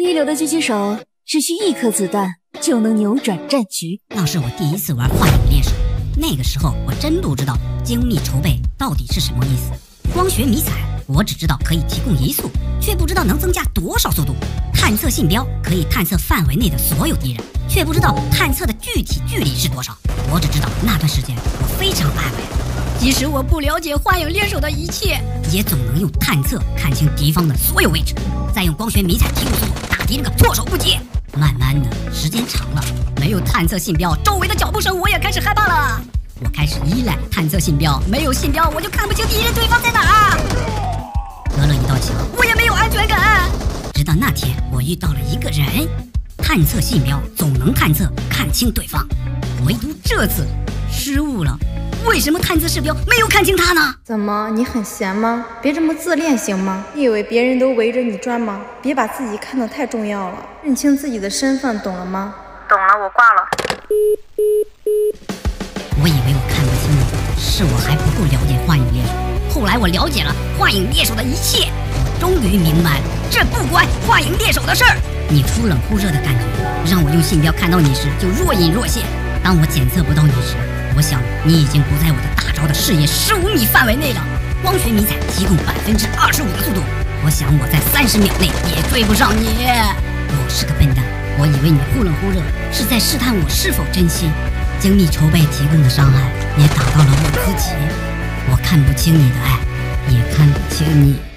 一流的狙击手只需1颗子弹就能扭转战局。 那是我第一次玩幻影猎手，那个时候我真不知道精密筹备到底是什么意思。光学迷彩我只知道可以提供移速，却不知道能增加多少速度。探测信标可以探测范围内的所有敌人，却不知道探测的具体距离是多少。我只知道那段时间我非常爱玩，即使我不了解幻影猎手的一切，也总能用探测看清敌方的所有位置，再用光学迷彩提供速度打敌人个措手不及。慢慢的，时间长了，没有探测信标，周围的脚步声我也开始害怕了。我开始依赖探测信标，没有信标我就看不清敌人对方在哪儿。隔了一道墙，我也没有安全感。直到那天，我遇到了一个人，探测信标总能探测看清对方，唯独这次失误了。为什么探测视标没有看清他呢？ 怎么，你很闲吗？别这么自恋行吗？你以为别人都围着你转吗？别把自己看得太重要了，认清自己的身份，懂了吗？ 懂了，我挂了。 我以为我看不清你，是我还不够了解幻影猎手。后来我了解了幻影猎手的一切，我终于明白了，这不关幻影猎手的事儿。你忽冷忽热的感觉，让我用信标看到你时就若隐若现。当我检测不到你时，我想你已经不在我的大招的视野15米范围内了。光学迷彩提供25%的速度，我想我在30秒内也追不上你。我是个笨蛋，我以为你忽冷忽热是在试探我是否真心。精密筹备提供的伤害也打到了我自己。我看不清你的爱，也看不清你。